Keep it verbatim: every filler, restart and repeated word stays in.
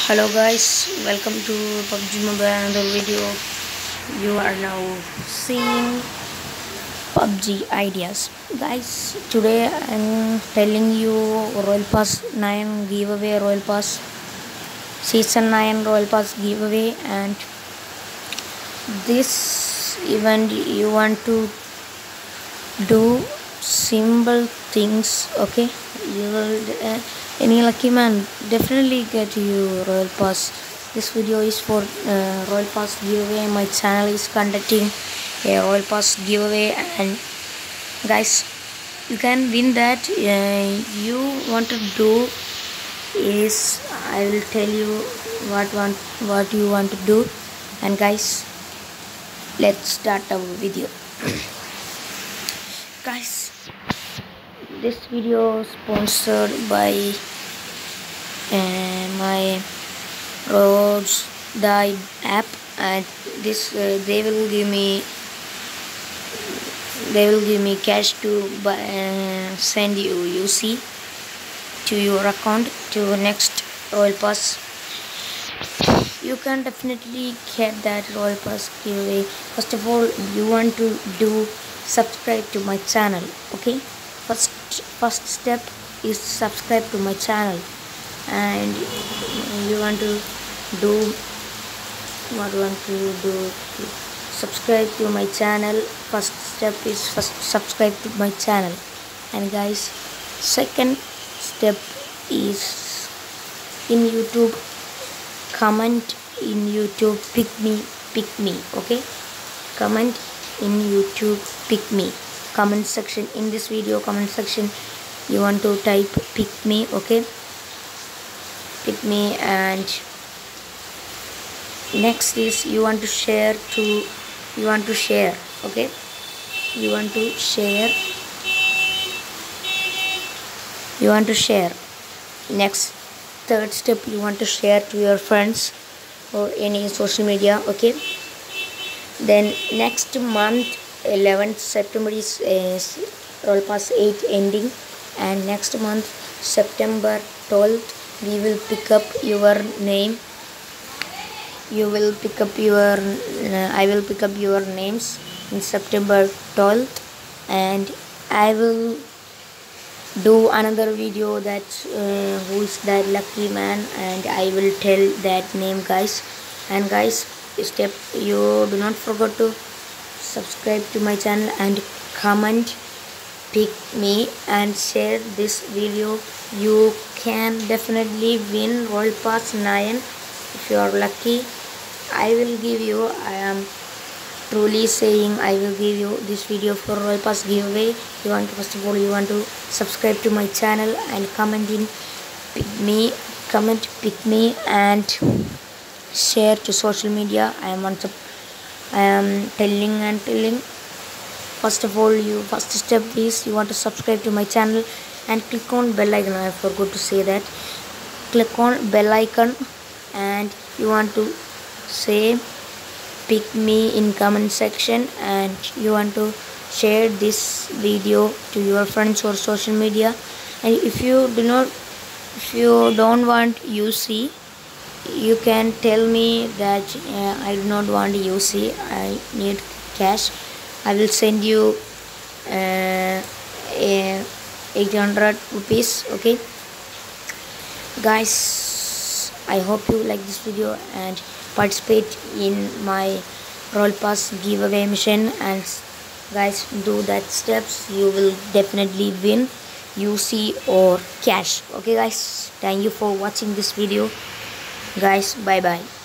Hello guys, welcome to pubg Mobile another video. You are now seeing pubg ideas. Guys, today I'm telling you Royal Pass nine giveaway, Royal Pass Season nine Royal Pass giveaway, and this event you want to do simple things. Okay, you will uh, any lucky man definitely get you Royal Pass. This video is for uh, Royal Pass giveaway. My channel is conducting a Royal Pass giveaway, and guys, you can win that. Uh, you want to do is I will tell you what want what you want to do, and guys, let's start our video. Guys, this video sponsored by uh, my roads died app, and this uh, they will give me they will give me cash to buy, uh, send you U C to your account to next Royal Pass. You can definitely get that Royal Pass giveaway. First of all, you want to do subscribe to my channel. Okay, first first step is subscribe to my channel, and you want to do what you want to do subscribe to my channel. First step is first subscribe to my channel, and guys, second step is in YouTube, comment in YouTube pick me pick me okay, comment in YouTube pick me, comment section. In this video comment section you want to type pick me. Okay, pick me. And next is you want to share to you want to share okay, you want to share you want to share next third step, you want to share to your friends or any social media. Okay, then next month eleventh September is uh, Royal Pass eight ending, and next month September twelfth we will pick up your name you will pick up your uh, I will pick up your names in September twelfth, and I will do another video that uh, who is that lucky man, and I will tell that name, guys. And guys, step you do not forget to subscribe to my channel and comment pick me and share this video. You can definitely win Royal Pass nine if you are lucky. I will give you I am truly saying I will give you this video for Royal Pass giveaway. You want to, first of all, you want to subscribe to my channel and comment in pick me comment pick me and share to social media. I am on I am telling and telling first of all, you first step is you want to subscribe to my channel and click on bell icon. I forgot to say that. Click on bell icon, and you want to say pick me in comment section, and you want to share this video to your friends or social media. And if you do not if you don't want U C, you can tell me that uh, I do not want U C, I need cash. I will send you uh, a eight hundred rupees. Okay, guys, I hope you like this video and participate in my Royal Pass giveaway mission, and guys, do that steps. You will definitely win U C or cash. Okay guys, thank you for watching this video. Guys, bye bye.